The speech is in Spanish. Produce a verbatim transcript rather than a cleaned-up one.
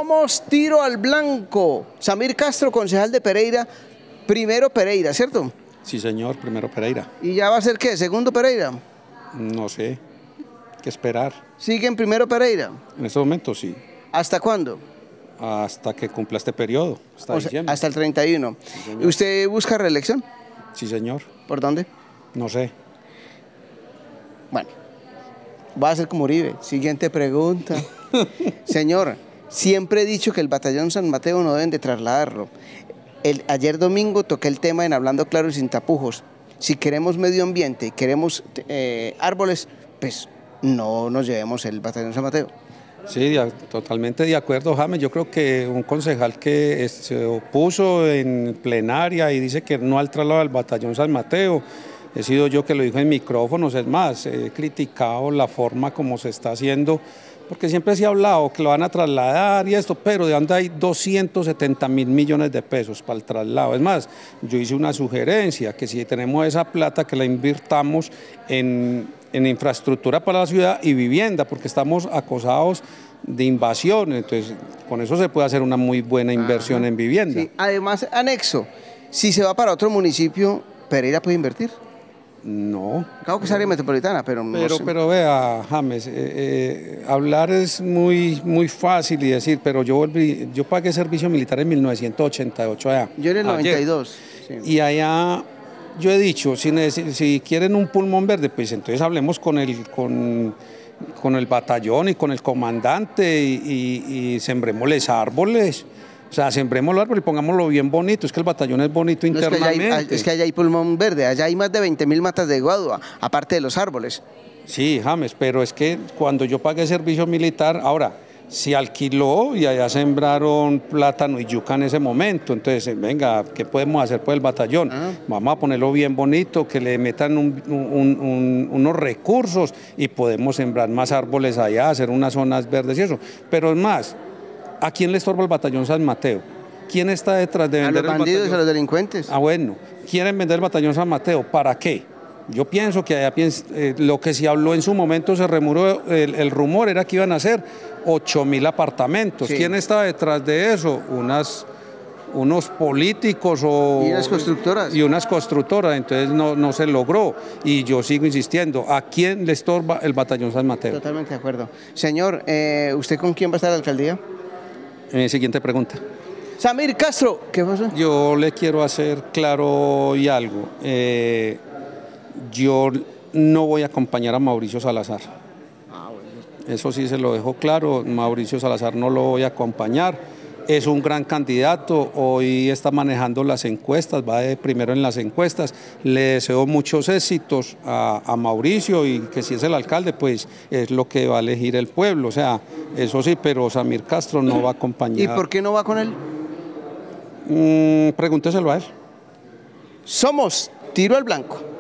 Somos Tiro al Blanco. Samir Castro, concejal de Pereira, primero Pereira, ¿cierto? Sí, señor, primero Pereira. ¿Y ya va a ser qué? ¿Segundo Pereira? No sé, qué esperar. ¿Sigue en primero Pereira? En este momento sí. ¿Hasta cuándo? Hasta que cumpla este periodo, hasta O sea, diciembre. hasta el treinta y uno. Sí, ¿Y usted busca reelección? Sí, señor. ¿Por dónde? No sé. Bueno, va a ser como Uribe. Siguiente pregunta. Señor, siempre he dicho que el batallón San Mateo no deben de trasladarlo. El, ayer domingo toqué el tema en Hablando Claro y Sin Tapujos. Si queremos medio ambiente, queremos eh, árboles, pues no nos llevemos el batallón San Mateo. Sí, de, totalmente de acuerdo, James. Yo creo que un concejal que se opuso en plenaria y dice que no al traslado del batallón San Mateo, he sido yo que lo dijo en micrófonos. Es más, he criticado la forma como se está haciendo, porque siempre se ha hablado que lo van a trasladar y esto, pero de dónde hay doscientos setenta mil millones de pesos para el traslado. Es más, yo hice una sugerencia, que si tenemos esa plata, que la invirtamos en, en infraestructura para la ciudad y vivienda, porque estamos acosados de invasión, entonces con eso se puede hacer una muy buena inversión. Ajá. En vivienda. Sí. Además, anexo, si se va para otro municipio, ¿Pereira puede invertir? No. Claro que es área metropolitana, pero no Pero, sé. pero vea, James, eh, eh, hablar es muy, muy fácil y decir, pero yo volví, yo pagué servicio militar en mil novecientos ochenta y ocho allá. Yo en el noventa y dos. Sí. Y allá yo he dicho, si, si quieren un pulmón verde, pues entonces hablemos con el, con, con el batallón y con el comandante y, y, y sembrémosles árboles. O sea, sembremos el árbol y pongámoslo bien bonito. Es que el batallón es bonito no, internamente. Es que, hay, es que allá hay pulmón verde, allá hay más de veinte mil matas de guadua, aparte de los árboles. Sí, James, pero es que cuando yo pagué servicio militar, ahora, se alquiló y allá sembraron plátano y yuca en ese momento. Entonces, venga, ¿qué podemos hacer por el batallón? Ah. Vamos a ponerlo bien bonito, que le metan un, un, un, unos recursos y podemos sembrar más árboles allá, hacer unas zonas verdes y eso. Pero es más, ¿a quién le estorba el batallón San Mateo? ¿Quién está detrás de vender el batallón? A los bandidos, a los delincuentes. Ah, bueno. ¿Quieren vender el batallón San Mateo? ¿Para qué? Yo pienso que allá eh, lo que se habló en su momento, se remuró, el, el rumor era que iban a hacer ocho mil apartamentos. Sí. ¿Quién está detrás de eso? Unas, unos políticos o... Y unas constructoras. Y unas constructoras, entonces no, no se logró. Y yo sigo insistiendo, ¿a quién le estorba el batallón San Mateo? Totalmente de acuerdo. Señor, eh, ¿usted con quién va a estar en la alcaldía? Eh, siguiente pregunta. Samir Castro, ¿qué pasó? Yo le quiero hacer claro y algo. Eh, yo no voy a acompañar a Mauricio Salazar. Ah, bueno. Eso sí se lo dejo claro. Mauricio Salazar no lo voy a acompañar. Es un gran candidato, hoy está manejando las encuestas, va de primero en las encuestas. Le deseo muchos éxitos a, a Mauricio y que si es el alcalde, pues es lo que va a elegir el pueblo. O sea, eso sí, pero Samir Castro no va a acompañar. ¿Y por qué no va con él? Mm, pregúnteselo a él. Somos Tiro al Blanco.